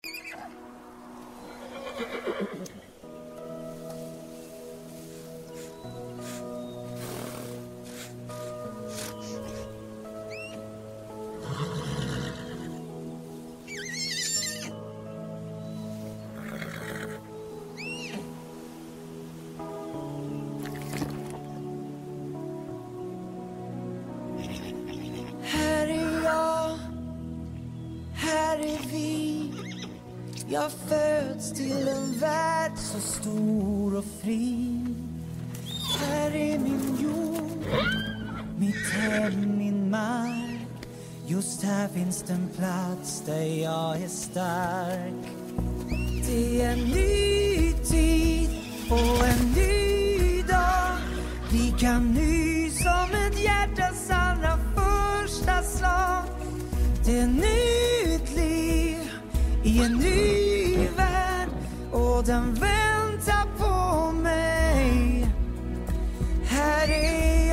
Jag föds till en värld så stor och fri. Här är min jord, mitt hem, min mark. Just här finns den plats där jag är stark. Det är en ny tid och en ny dag. Lika ny som ett hjärtas allra första slag. Det är nytt liv i en ny värld och den väntar på mig. Här är